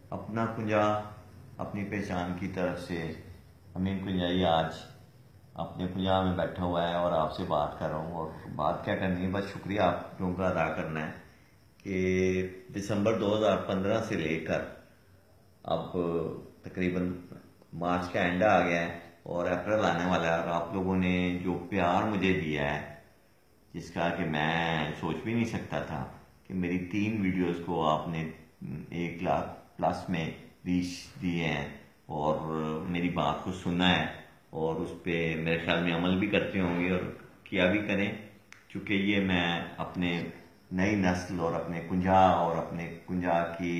اپنا کنجا اپنی پہچان کی طرف سے امین کنجائی آج اپنے کنجا میں بیٹھا ہوا ہے اور آپ سے بات کر رہا ہوں. اور بات کیا کرنی ہے، بس شکریہ آپ لوگوں کا ادا کرنا ہے کہ دسمبر 2015 سے لے کر اب تقریباً مارچ کا اینڈ آ گیا ہے اور اپریل آنے والا ہے، اور آپ لوگوں نے جو پیار مجھے دیا ہے جس کا کہ میں سوچ بھی نہیں سکتا تھا کہ میری 3 ویڈیوز کو آپ نے 1 لاکھ+ میں ریچ دیے ہیں اور میری بات کو سنا ہے اور اس پہ میرے خیال میں عمل بھی کرتے ہوں گے اور کیا بھی کریں، چونکہ یہ میں اپنے نئی نسل اور اپنے کنجا اور اپنے کنجا کی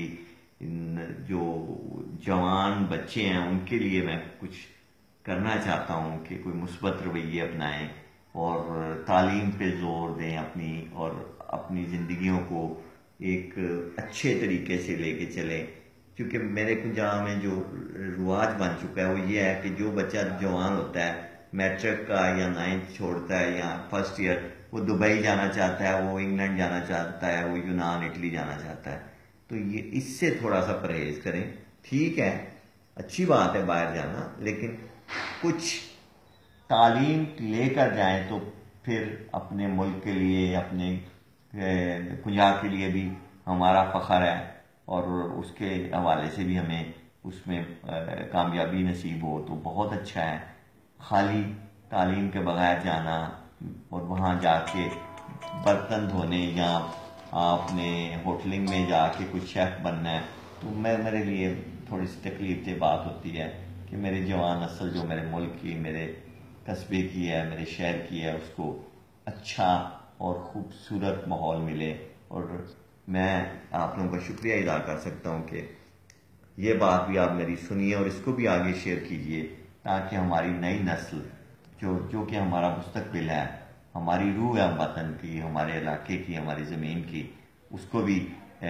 جو جوان بچے ہیں ان کے لیے میں کچھ کرنا چاہتا ہوں کہ کوئی مثبت رویے اپنائیں اور تعلیم پہ زور دیں اپنی، اور اپنی زندگیوں کو ایک اچھے طریقے سے لے کے چلیں. کیونکہ میرے کنجا میں جو رواج بن چکا ہے وہ یہ ہے کہ جو بچہ جوان ہوتا ہے، میٹرک کا یا 9th چھوڑتا ہے یا فرسٹ ایئر، وہ دبئی جانا چاہتا ہے، وہ انگلینڈ جانا چاہتا ہے، وہ یونان اٹلی جانا چاہتا ہے. تو یہ اس سے تھوڑا سا پرہیز کریں. ٹھیک ہے، اچھی بات ہے باہر جانا، لیکن کچھ تعلیم لے کر جائیں تو پھر اپنے ملک کے لیے، اپنے کنجا کے لیے بھی ہمارا فخر ہے اور اس کے حوالے سے بھی ہمیں اس میں کامیابی نصیب ہو تو بہت اچھا ہے. خالی تعلیم کے بغیر جانا اور وہاں جا کے برتن دھونے یا آپ نے ہوٹلنگ میں جا کے کچھ شیف بننا ہے تو میرے لیے تھوڑی سی تکلیف دہ بات ہوتی ہے کہ میری جوان نسل جو میرے ملک کی، میرے قصبے کی ہے، میرے شہر کی ہے، اس کو اچھا اور خوبصورت ماحول ملے. اور میں آپ لوگوں کا شکریہ ادا کر سکتا ہوں کہ یہ بات بھی آپ میری سنیے اور اس کو بھی آگے شیئر کیجئے تاکہ ہماری نئی نسل جو کہ ہمارا مستقبل ہے، ہماری روح ہے وطن کی، ہمارے علاقے کی، ہماری زمین کی، اس کو بھی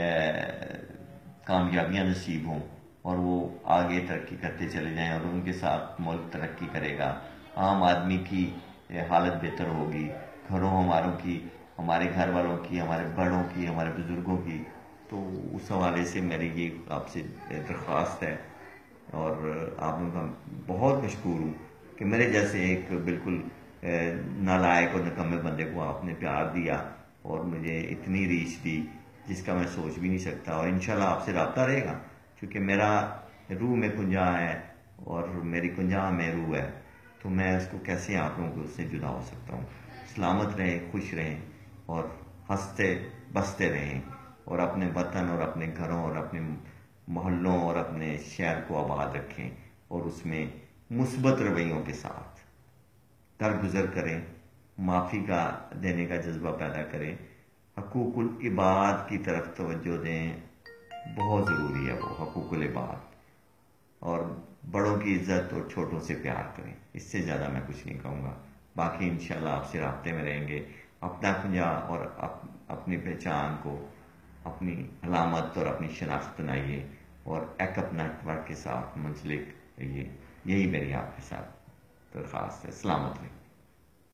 کامیابیاں نصیب ہوں اور وہ آگے ترقی کرتے چلے جائیں اور ان کے ساتھ ملک ترقی کرے گا. عام آدمی کی حالت بہتر ہوگی، گھروں ہماروں کی، ہمارے گھر والوں کی، ہمارے بڑوں کی، ہمارے بزرگوں کی. تو اس حوالے سے میری یہ آپ سے درخواست ہے اور آپ لوگوں کا بہت مشکور ہوں کہ میرے جیسے ایک بالکل نالائق اور نکمے بندے کو آپ نے پیار دیا اور مجھے اتنی ریچ دی جس کا میں سوچ بھی نہیں سکتا. اور انشاءاللہ آپ سے رابطہ رہے گا کیونکہ میرا روح میں کنجا ہے اور میری کنجا میں روح ہے، تو میں اس کو کیسے آپ لوگوں کو اس سے جدا ہو سکتا ہوں. سلامت رہیں، خوش رہیں اور ہنستے بستے رہیں اور اپنے وطن اور اپنے گھروں اور اپنے محلوں اور اپنے شہر کو آباد رکھیں اور اس میں مثبت رویوں کے ساتھ درگزر کریں، معافی کا دینے کا جذبہ پیدا کریں، حقوق العباد کی طرف توجہ دیں. بہت ضروری ہے وہ حقوق العباد، اور بڑوں کی عزت اور چھوٹوں سے پیار کریں. اس سے زیادہ میں کچھ نہیں کہوں گا. باقی انشاءاللہ آپ سے رابطے میں رہیں گے. اپنا کنجا اور اپنی پہچان کو، اپنی علامت اور اپنی شناخت بنائیے اور ایک اپنا نیٹورک کے ساتھ منسلک رہیے. یہی میری آپ کے ساتھ درخواست ہے. سلامت رہیں.